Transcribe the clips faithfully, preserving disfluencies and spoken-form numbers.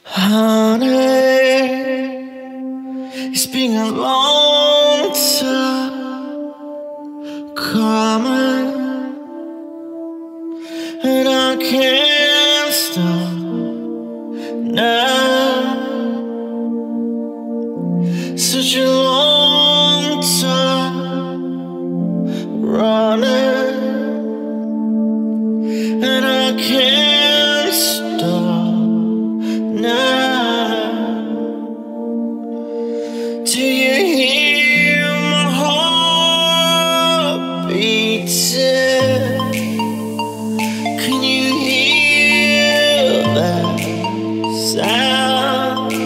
Honey, it's been a long time coming, and I can't stop now. Such a long time running, and I can't stop now. Do you hear my heart beating? Can you hear that sound?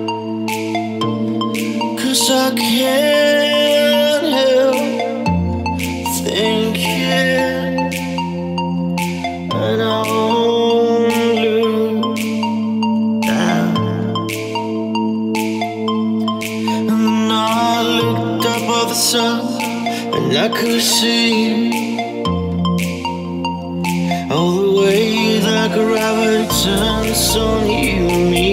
'Cause I can't help thinking, and I won't look down. And then I looked up at the sun, and I could see all the way that gravity turns on you and me.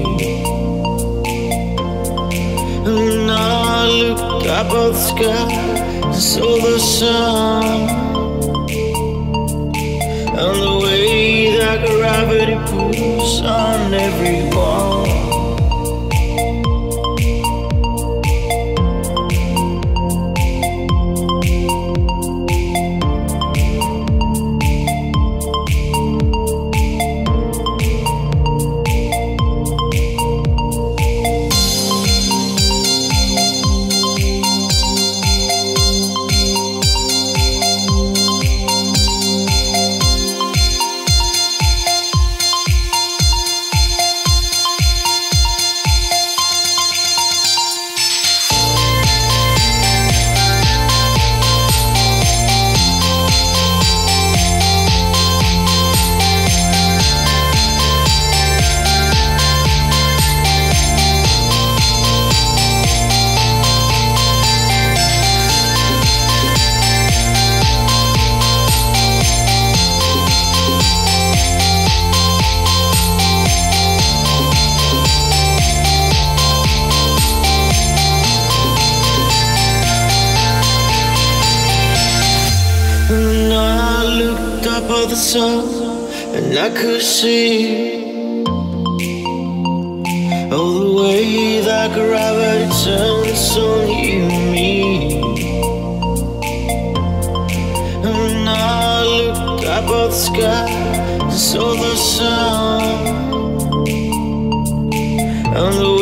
And then I looked up at the sky and saw the sun, and the way that gravity pulls on everyone. And then I looked up at the sun, and I could see all the way that gravity turns on you and me. And then I looked up at the sky and saw the sun, and the